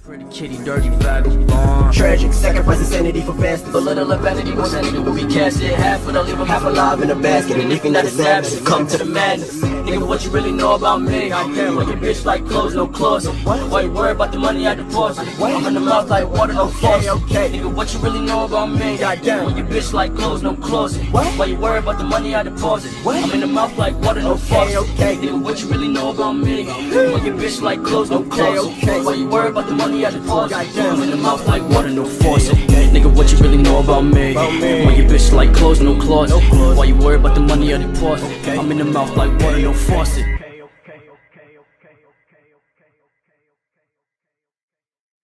Pretty kitty, dirty vagabond. Tragic, sacrifice insanity for bastards. A little of vanity, more sanity when we cast it. Half of the leave 'em Half alive in a basket, and if you're not a savage, come to the madness. Nigga, what you really know about me? I care when your bitch like clothes, no closet. Why you worry about the money I deposit? I'm in the mouth like water, no faucet. Nigga, what you really know about me? I care when your bitch like clothes, no closet. Why you worry about the money I deposit? I'm in the mouth like water, no faucet. Nigga, what you really know about me? When your bitch like clothes, no closet. Why you worry about the money I deposit? I'm in the mouth like water, no faucet. Nigga, what you really know about me? When your bitch like clothes, no closet. Why you worry about the money I deposit? I'm in the mouth like water, no faucet.